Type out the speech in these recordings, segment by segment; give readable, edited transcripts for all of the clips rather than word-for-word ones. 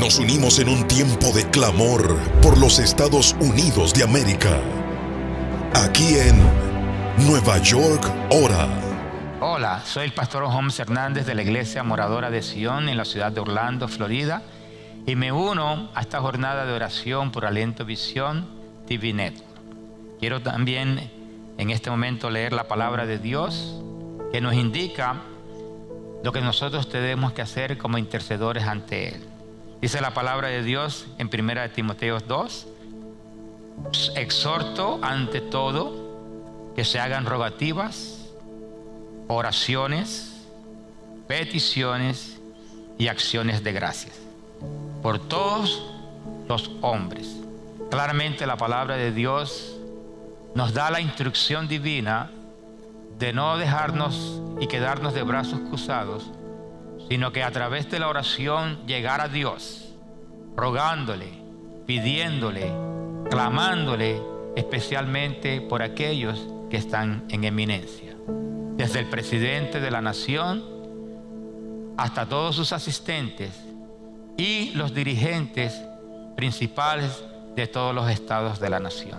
Nos unimos en un tiempo de clamor por los Estados Unidos de América. Aquí en Nueva York Ora. Hola, soy el pastor Holmes Hernández de la Iglesia Moradora de Sion en la ciudad de Orlando, Florida, y me uno a esta jornada de oración por Aliento Visión TV Network. Quiero también en este momento leer la palabra de Dios que nos indica lo que nosotros tenemos que hacer como intercedores ante Él. Dice la palabra de Dios en 1 Timoteo 2: exhorto ante todo que se hagan rogativas, oraciones, peticiones y acciones de gracias por todos los hombres. Claramente la palabra de Dios nos da la instrucción divina de no dejarnos y quedarnos de brazos cruzados, sino que a través de la oración llegar a Dios, rogándole, pidiéndole, clamándole, especialmente por aquellos que están en eminencia, desde el presidente de la nación hasta todos sus asistentes y los dirigentes principales de todos los estados de la nación.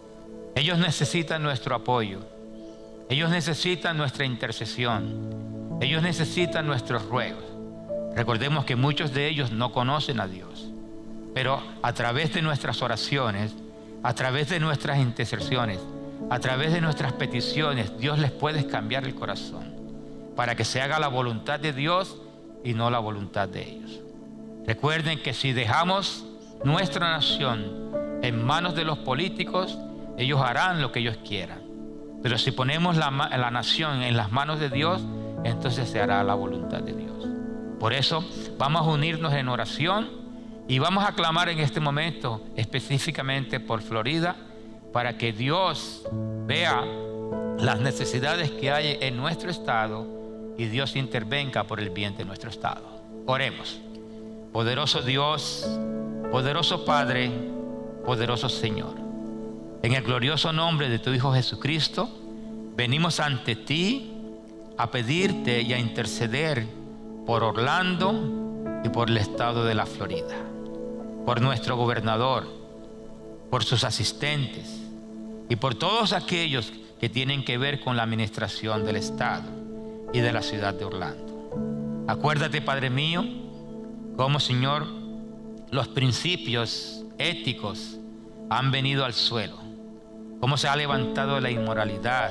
Ellos necesitan nuestro apoyo, ellos necesitan nuestra intercesión, ellos necesitan nuestros ruegos. Recordemos que muchos de ellos no conocen a Dios, pero a través de nuestras oraciones, a través de nuestras intercesiones, a través de nuestras peticiones, Dios les puede cambiar el corazón para que se haga la voluntad de Dios y no la voluntad de ellos. Recuerden que si dejamos nuestra nación en manos de los políticos, ellos harán lo que ellos quieran. Pero si ponemos la nación en las manos de Dios, entonces se hará la voluntad de Dios. Por eso vamos a unirnos en oración y vamos a clamar en este momento específicamente por Florida, para que Dios vea las necesidades que hay en nuestro estado y Dios intervenga por el bien de nuestro estado. Oremos. Poderoso Dios, poderoso Padre, poderoso Señor, en el glorioso nombre de tu Hijo Jesucristo, venimos ante ti a pedirte y a interceder por Orlando y por el estado de la Florida, por nuestro gobernador, por sus asistentes y por todos aquellos que tienen que ver con la administración del estado y de la ciudad de Orlando. Acuérdate, Padre mío, cómo, Señor, los principios éticos han venido al suelo, cómo se ha levantado la inmoralidad,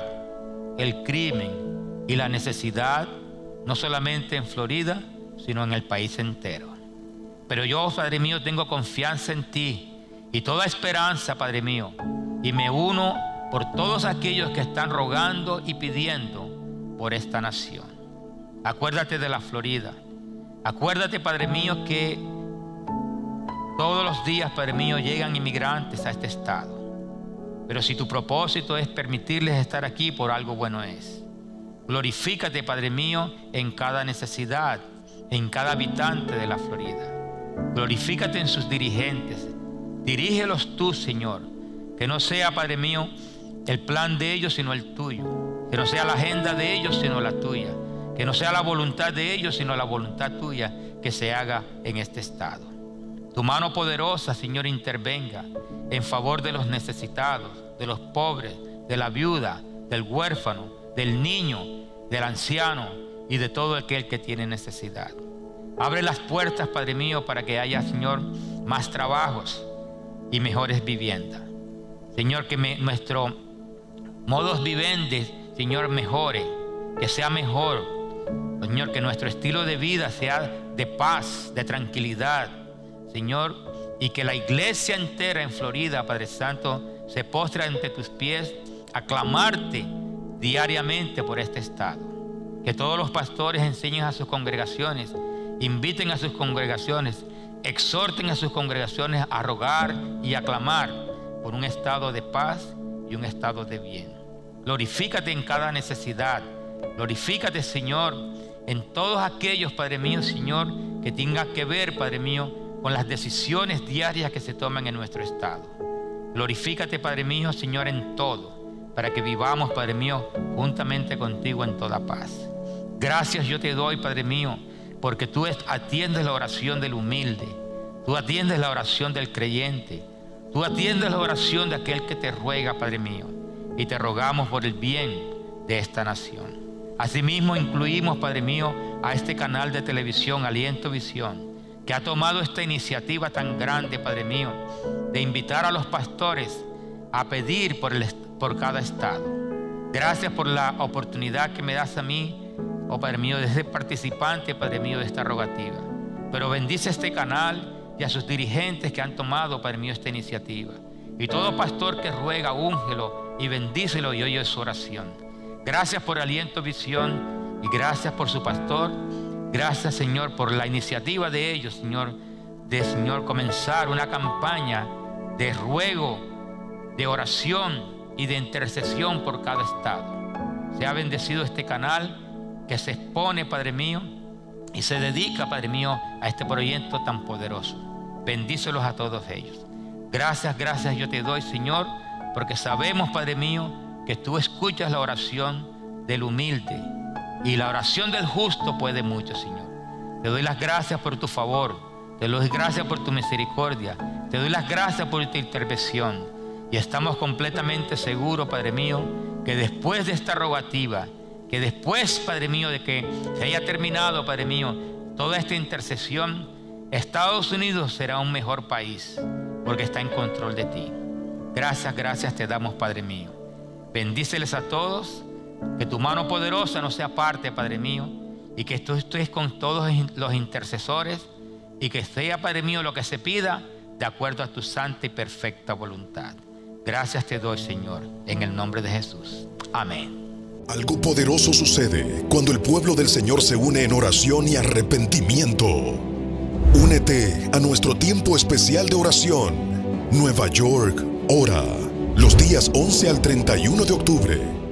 el crimen y la necesidad, no solamente en Florida, sino en el país entero. Pero yo, Padre mío, tengo confianza en ti y toda esperanza, Padre mío, y me uno por todos aquellos que están rogando y pidiendo por esta nación. Acuérdate de la Florida. Acuérdate, Padre mío, que todos los días, Padre mío, llegan inmigrantes a este estado. Pero si tu propósito es permitirles estar aquí, por algo bueno es. Glorifícate, Padre mío, en cada necesidad, en cada habitante de la Florida. Glorifícate en sus dirigentes. Dirígelos tú, Señor. Que no sea, Padre mío, el plan de ellos, sino el tuyo. Que no sea la agenda de ellos, sino la tuya. Que no sea la voluntad de ellos, sino la voluntad tuya que se haga en este estado. Tu mano poderosa, Señor, intervenga en favor de los necesitados, de los pobres, de la viuda, del huérfano, del niño, del anciano y de todo aquel que tiene necesidad. Abre las puertas, Padre mío, para que haya, Señor, más trabajos y mejores viviendas. Señor, que nuestro modus vivendi, Señor, mejore, que sea mejor. Señor, que nuestro estilo de vida sea de paz, de tranquilidad, Señor, y que la iglesia entera en Florida, Padre Santo, se postre ante tus pies a clamarte diariamente por este estado. Que todos los pastores enseñen a sus congregaciones, inviten a sus congregaciones, exhorten a sus congregaciones a rogar y a clamar por un estado de paz y un estado de bien. Glorifícate en cada necesidad. Glorifícate, Señor, en todos aquellos, Padre mío, Señor, que tengan que ver, Padre mío, con las decisiones diarias que se toman en nuestro estado. Glorifícate, Padre mío, Señor, en todo, para que vivamos, Padre mío, juntamente contigo en toda paz. Gracias yo te doy, Padre mío, porque tú atiendes la oración del humilde. Tú atiendes la oración del creyente. Tú atiendes la oración de aquel que te ruega, Padre mío. Y te rogamos por el bien de esta nación. Asimismo, incluimos, Padre mío, a este canal de televisión, Aliento Visión, que ha tomado esta iniciativa tan grande, Padre mío, de invitar a los pastores a pedir por cada estado. Gracias por la oportunidad que me das a mí, oh Padre mío, de ser participante, Padre mío, de esta rogativa. Pero bendice este canal y a sus dirigentes que han tomado, Padre mío, esta iniciativa. Y todo pastor que ruega, úngelo y bendícelo y oye su oración. Gracias por Aliento Visión y gracias por su pastor. Gracias, Señor, por la iniciativa de ellos, Señor, de comenzar una campaña de ruego, de oración y de intercesión por cada estado. Se ha bendecido este canal que se expone, Padre mío, y se dedica, Padre mío, a este proyecto tan poderoso. Bendícelos a todos ellos. Gracias yo te doy, Señor, porque sabemos, Padre mío, que tú escuchas la oración del humilde y la oración del justo puede mucho, Señor. Te doy las gracias por tu favor, te doy gracias por tu misericordia, te doy las gracias por tu intervención y estamos completamente seguros, Padre mío, que después de esta rogativa, que después, Padre mío, de que se haya terminado, Padre mío, toda esta intercesión, Estados Unidos será un mejor país porque está en control de ti. Gracias te damos, Padre mío. Bendíceles a todos, que tu mano poderosa no sea parte, Padre mío, y que tú estés con todos los intercesores y que sea, Padre mío, lo que se pida de acuerdo a tu santa y perfecta voluntad. Gracias te doy, Señor, en el nombre de Jesús. Amén. Algo poderoso sucede cuando el pueblo del Señor se une en oración y arrepentimiento. Únete a nuestro tiempo especial de oración. Nueva York, ora. Los días 11 al 31 de octubre.